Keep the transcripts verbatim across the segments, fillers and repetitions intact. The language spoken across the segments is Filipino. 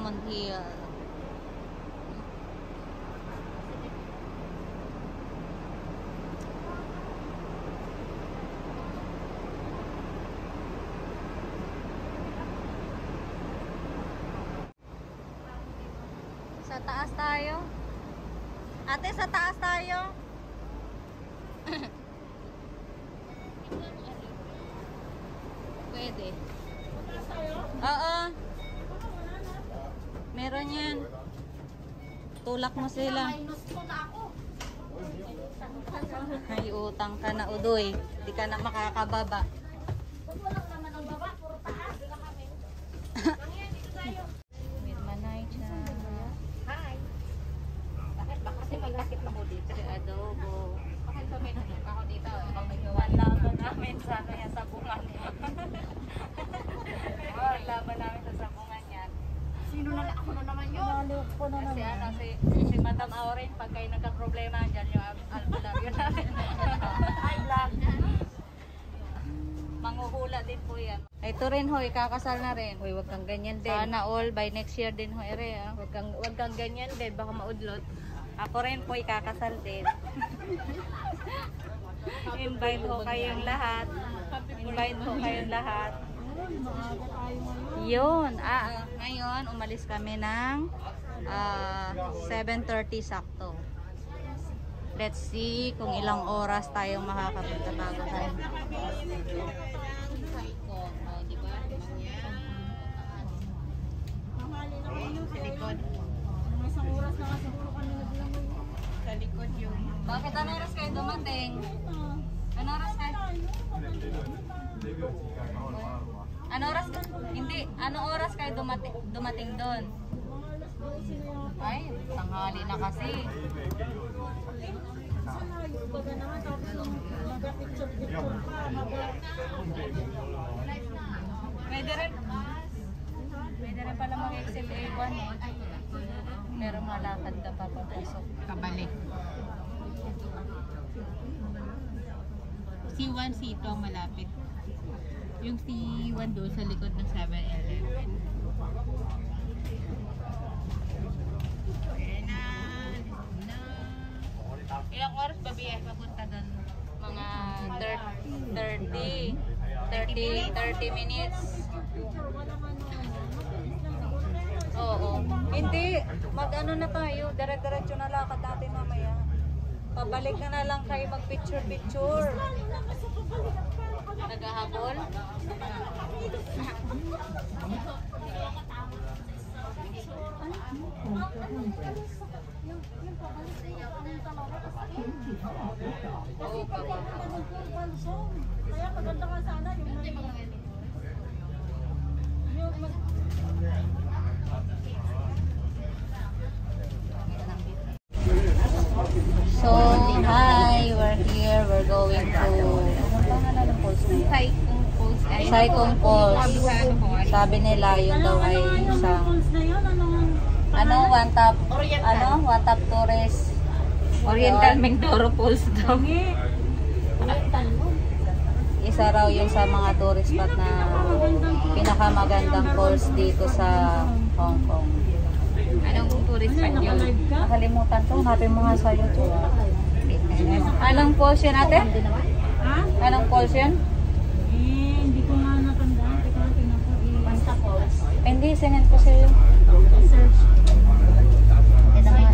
Diamond Hill. Sa taas tayo. Ate, sa taas tayo. Pwede. Oo. Meron yan. Tulak mo sila. Ay, utang ka na, udoy. Hindi ka na makakababa. Midmanay siya. Hi. Bakit ba kasi may takip ako dito? Si adobo. Bakit ba may takip ako dito? Pag may gawa Wala ba namin sa ano yan, sabungan. Wala ba namin sa sabungan yan. Sino na ako na naman yun? Naluk ko na naman. Si, ano, si, si Madam Aurin, pag kayo nagka-problema, dyan yung albularyo namin. Hi, vlog. Manguhula din po yan. Ito rin ho, ikakasal na rin. Uy, wag kang ganyan din. Sana all by next year din ho, ere. Ah. Wag kang, wag kang ganyan din, baka maudlot. Ako rin po ikakasal din. Invite ho kayong lahat. Invite ho kayong lahat. Yun. Ah, ah, ngayon, umalis kami ng uh, seven thirty sakto. Let's see kung ilang oras tayong makakapunta bago tayo. Sa likod. Sa likod yung... Bakit ano oras kayo dumating? Ano oras kayo? Ano oras? Hindi. Ano oras kayo dumating, dumating doon? Ay, tanghali na kasi. Pwede rin. Pwede rin pala mag-exit A one eh. Pero malakad na papapasok. Kabalik. C one, C two ang malapit. Yung C one doon sa likod ng seven eleven. Ilang oras ba biyahe papunta doon? Mga thirty, thirty, thirty minutes. Oo. Hindi. Mag-ano na tayo. Dire-diretso na lakad natin mamaya. Pabalik na na lang kayo mag-picture-picture. Naghahabol? Kaya maganda ka sana yung So, hi! We're here. We're going to... Anong pangalan ng falls na yun? Saikong Falls. Saikong Falls. Sabi nila yun daw ay isang... Ano? One top... Ano? One top tourist. Oriental Mindoro Falls daw. Isa raw yung sa mga tourist spot na pinakamagandang falls dito sa Hong Kong. Anong tourist spot yun? Nakalimutan ko. Hanapin mo nga sa YouTube. Anong falls yun, ate? Ha? Anong falls yun? Eh, hindi ko nga natandaan. Teka lang, tingnan ko. Basta Falls. Eh, hindi, sinend ko sa'yo. Search. Ito nga.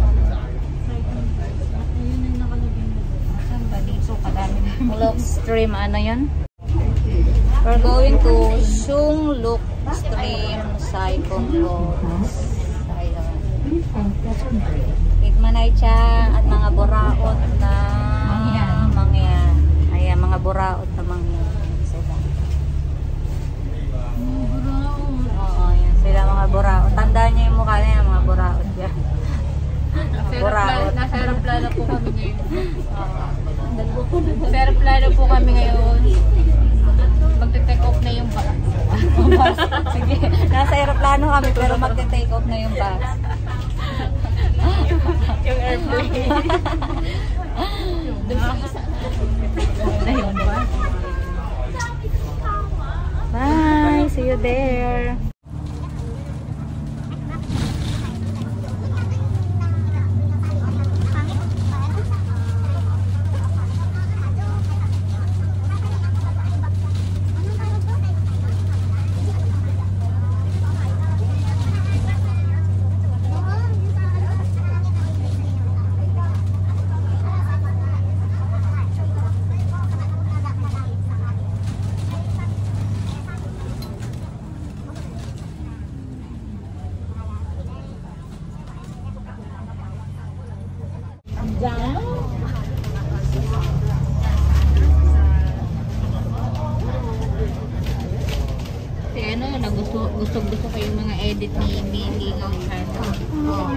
Ayun ang nakalagay na. Saan ba dito? Kadami na. Look stream, ano yun? We're going to Shung Luk Stream Saikong Falls. Ayun. Midmanay siya at mga buraot na mangyan. Ayan, mga buraot na mangyan. Sila. Oo, yan. Sila mga buraot. Tandaan niyo yung mukha niya, mga buraot yan. Buraot. Nasa aeroplano po kami ngayon. Sa aeroplano po kami ngayon. Magte-take off na yung bus. Sige, nasa aeroplano kami pero magte-take off na yung bus. Yung airplane. Na yun ba? Bye! See you there! na-edit ni Mili Gautano. Oh.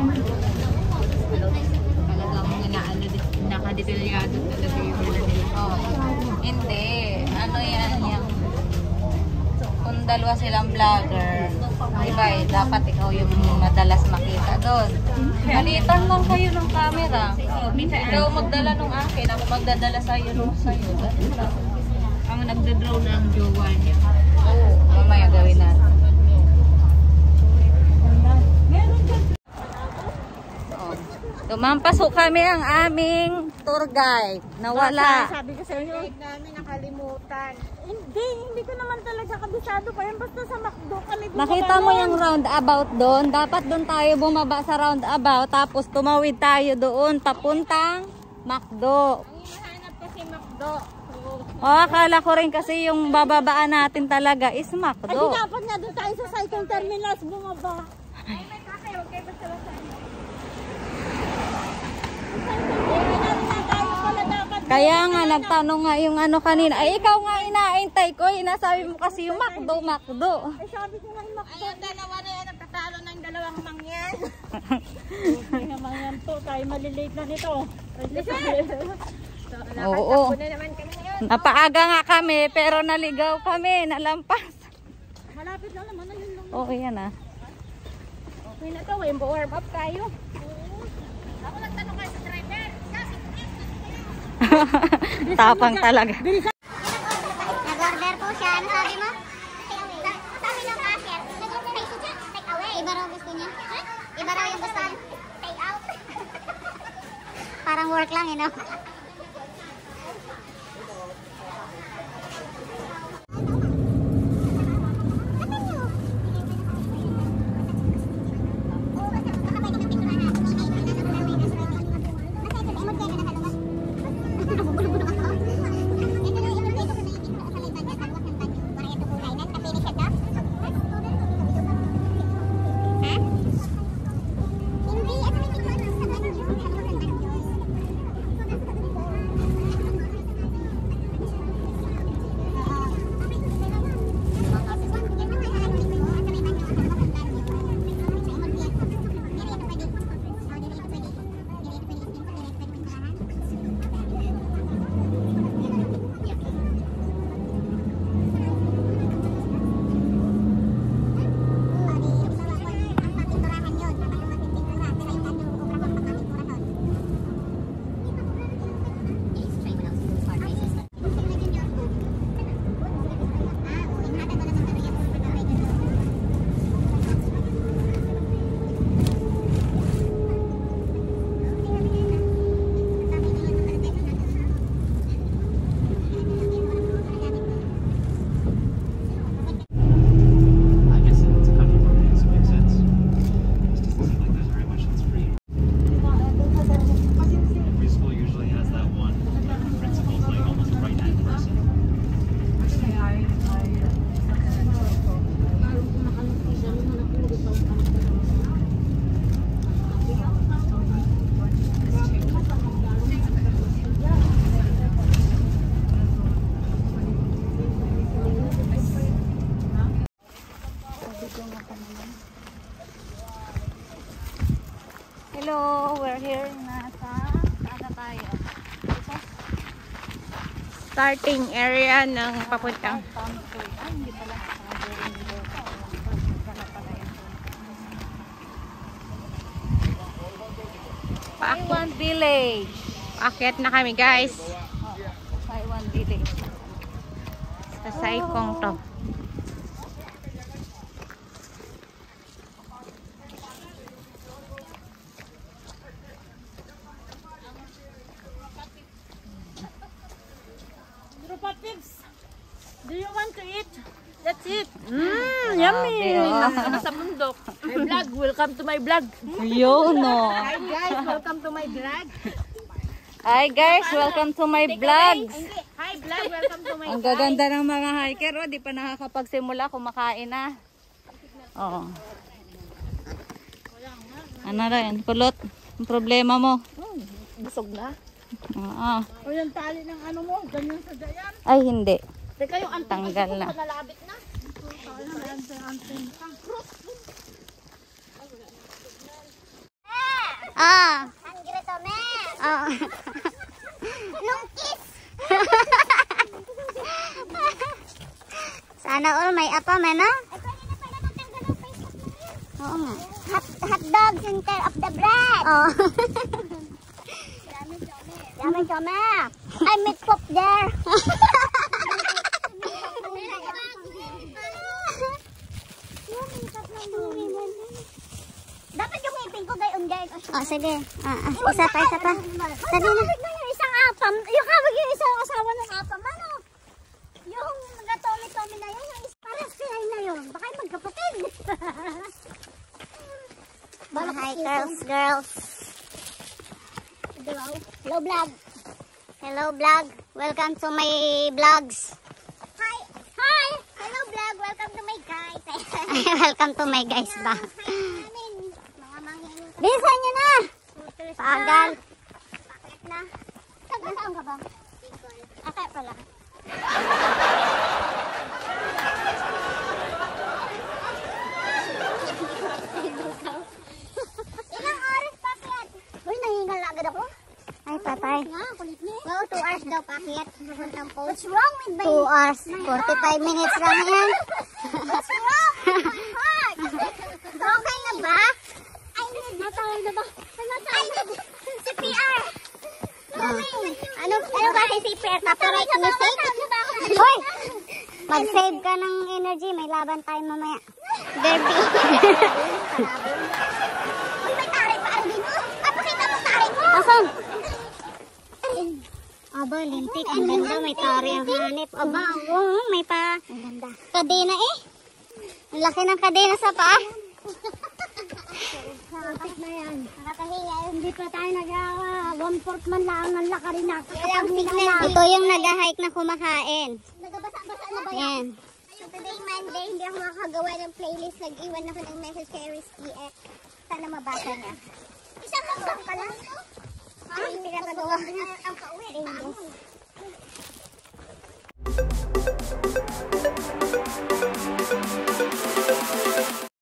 Talagang inaano, nakadetalyado talaga yung mga nila. Oh. Hindi. Ano yan yung kung dalawa silang vlogger, diba eh, dapat ikaw yung madalas makita doon. Malitan lang kayo ng camera. Ikaw magdala nung akin, ako magdadala sa'yo nung sa'yo. Ganun lang. Ang nagda-draw na ang jowa niya. Oo, mamaya gawin natin. Oh. Tumampasok kami ang aming tour guide. Nawala. Sabi ko sa inyo, namin nakalimutan. Hindi, hindi ko naman talaga kabisado pa yan. Basta sa McDo kami bumaba. Nakita mo yung roundabout doon? Dapat doon tayo bumaba sa roundabout. Tapos tumawid tayo doon papuntang McDo. Hinahanap ko si McDo. Oh, akala ko rin kasi yung bababaan natin talaga is Ay, McDo. dapat nga doon tayo sa Cyclone Terminals bumaba. Ay, may kakay, okay ba sila sa inyo? Kaya nga, nagtanong nga yung ano kanina. Ay, ikaw nga inaintay ko. Inasabi mo kasi yung McDo, McDo. Ay, sabi ko nga yung McDo. Ay, dalawa na yan. Nagtatalo ng dalawang mangyan. Ay, mangyan to. Tayo malilate na nito. Oo. Na naman kami ngayon. Napaaga nga kami, pero naligaw kami. Nalampas. Malapit lang naman. Ayun lang. Oo, yan ah. Okay na to. Warm up tayo. Ako nagtanong kayo sa driver. Tapang talaga. Nag-order po siya. Ano sabi mo? Sabi ng cashier, take away. Iba raw gusto niya? Iba raw yung gusto niya? Take out. Parang work lang, you know? Hello, we're here na sa ano tayo? Starting area ng papuntang. Ay, hindi pala. Taiwan Village. Akyat na kami, guys. Taiwan Village. Sa Saikong to. Grupa Pips, do you want to eat? That's it. Mmm, yummy. Ano sa bundok? My vlog, welcome to my vlog. Yun, no. Hi guys, welcome to my vlog. Hi guys, welcome to my vlogs. Hi vlog, welcome to my Ang gaganda ng mga hiker, oh. Di pa nakakapagsimula, kumakain na. Oo. Ano rin, kulot. Ang problema mo. busog na. Oo. O yung tali ng ano mo, ganyan sa dayan. Ay, hindi. Teka yung anting Tanggal na. nalabit na. Ah. Hungry to me. Oh. Nung kiss. Sana all may apa man, no? Oo nga. Hot, hot dog center of the bread. Oh. Yummy, yummy. I make pop there. Dapat yung ngipin ko gayon gayon. Oh, sige. Ah, ah, isa pa, isa pa. Sabi na. Yung isang apam. Yung kawag yung isang asawa ng apam. Ano? Yung nagatomi-tomi na yun. Yung parang sila na yun. Baka yung magkapatid. Hi, girls, girls. Hello. Hello, vlog. Hello, vlog. Welcome to my vlogs. Hi. Hi. Hello, vlog. Welcome to my guys. Welcome to my guys ba? Bilisan nyo na! Paagal. Bakit na? Saan ka ba? Akay pala. Ilang oras pakyat? Uy, nahingal na agad ako. Ay, patay. Nga, kulit niya. Wow, two hours daw pakyat. What's wrong with my... two hours. forty-five minutes lang yan. What's wrong with my heart? Okay na ba? I need... Natawag na ba? I need... C P R. Uh, ano, ano ba si C P R? Copyright music? Hoy! Mag-save ka ng energy. May laban tayo mamaya. Derby. Uy, may taray pa rin mo. Papakita mo taray mo. Asan? Aba, lintik. Ang ganda. May tari ang hanip. Aba, oh, may pa. Ang ganda. Kadena eh. Ang laki ng kadena sa paa. Nakapit na yan. Nakakahiya. Hindi pa tayo nagawa. One-fourth man lang ang lakarin na. Ito yung nag-hike na kumakain. Nagabasa-basa na ba yan? Yan. So today Monday, hindi ako makakagawa ng playlist. Nag-iwan ako ng message kay Rizky X. Sana mabasa niya. Isang mukbang ka lang? Ay, hindi na kagawa. Ang pauwi.